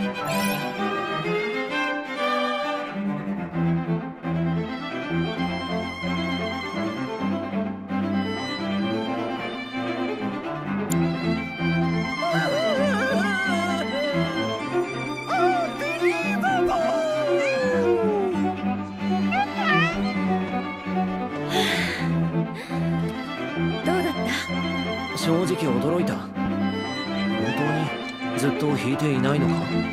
正直驚いた。本当にずっと弾いていないのか？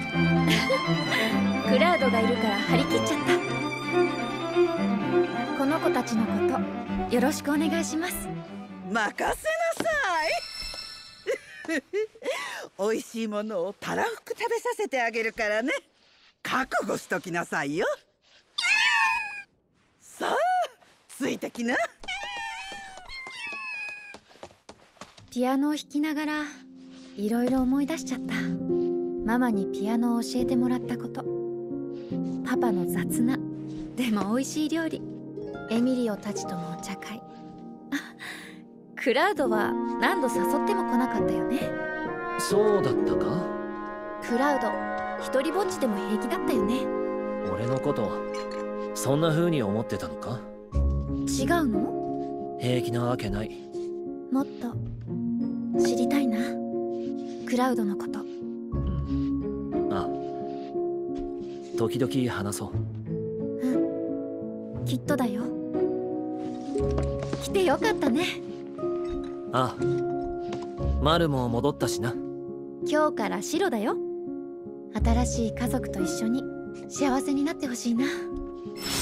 クラウドがいるから張り切っちゃった。この子たちのことよろしくお願いします。 任せなさい。美味しいものをたらふく食べさせてあげるからね。覚悟しときなさいよ。さあついてきな。 ピアノを弾きながらいろいろ思い出しちゃった。ママにピアノを教えてもらったこと、パパの雑なでも美味しい料理、エミリオたちとのお茶会。クラウドは何度誘っても来なかったよね。 そうだったか？ クラウド一人ぼっちでも平気だったよね。 俺のことそんな風に思ってたのか？ 違うの？ 平気なわけない。 もっと知りたいな、クラウドのこと。 ああ、時々話そう。 うん、きっとだよ。来てよかったね。 ああ、マルも戻ったしな。 今日からシロだよ。新しい家族と一緒に幸せになってほしいな。